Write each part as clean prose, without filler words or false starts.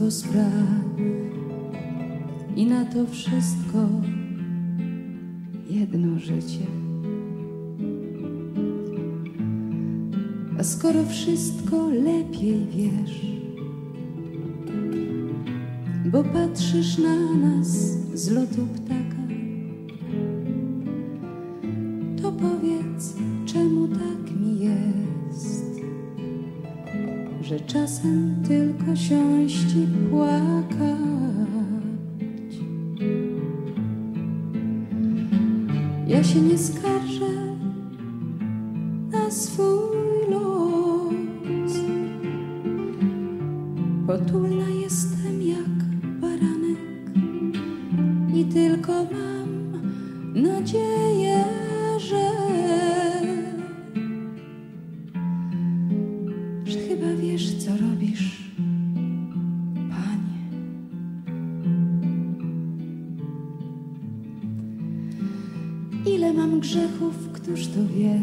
mnóstwo spraw i na to wszystko jedno życie. A skoro wszystko lepiej wiesz, bo patrzysz na nas z lotu ptaka, to powiedz, czemu tak mi jest, że czasem tylko siąść i płakać. Ja się nie skarżę na swój los, potulna jestem jak baranek i tylko mam nadzieję, że chyba wiesz, co robisz, Panie. Ile mam grzechów, któż to wie,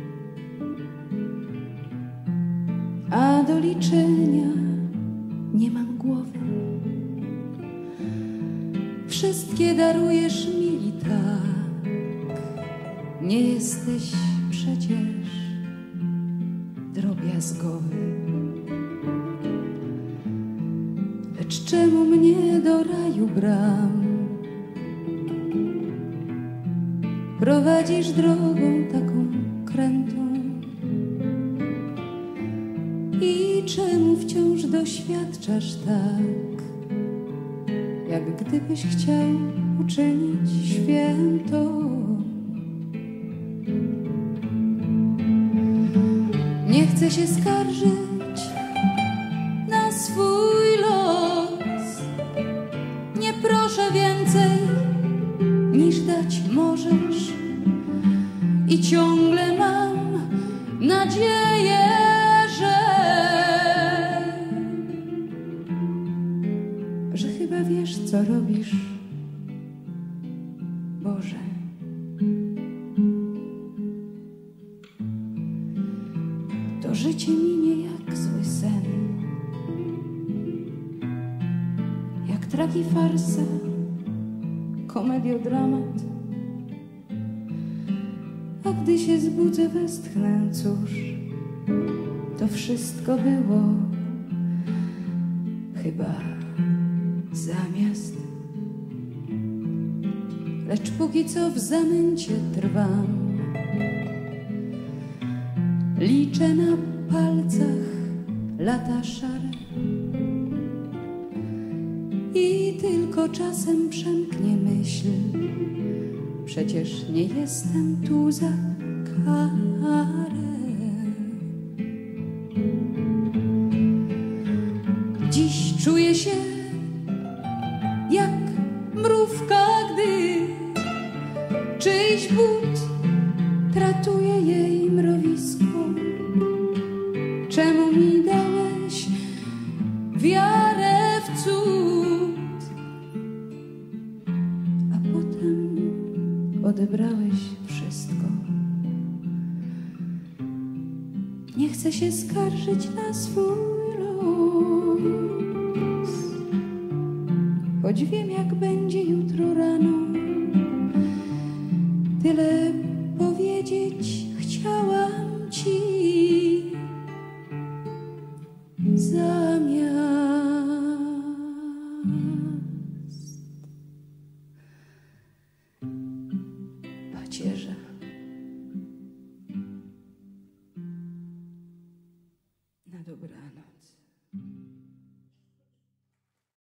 a do liczenia nie mam głowy. Wszystkie darujesz mi i tak, nie jesteś przecież drobiazgowy. Lecz czemu mnie do raju bram prowadzisz drogą taką krętą? I czemu wciąż doświadczasz tak, jak gdybyś chciał uczynić święto? Nie chcę się skarżyć na swój los, nie proszę więcej niż dać możesz i ciągle mam nadzieję, że chyba wiesz, co robisz, Boże. To życie minie jak zły sen, jak tragifarsa, komediodramat. A gdy się zbudzę, westchnę, cóż, to wszystko było chyba zamiast. Lecz póki co w zamęcie trwam, liczę na palcach lata szare i tylko czasem przemknie myśl, przecież nie jestem tu za karę. Dziś czuję się jak mrówka, gdy czyjś but tratuje jej mrowisko. Czemu mi dałeś wiarę w cud, a potem odebrałeś wszystko? Nie chcę się skarżyć na swój los, choć wiem, jak będzie jutro rano. Tyle powiedzieć chciałam ci zamiast pacierza. Na dobranoc.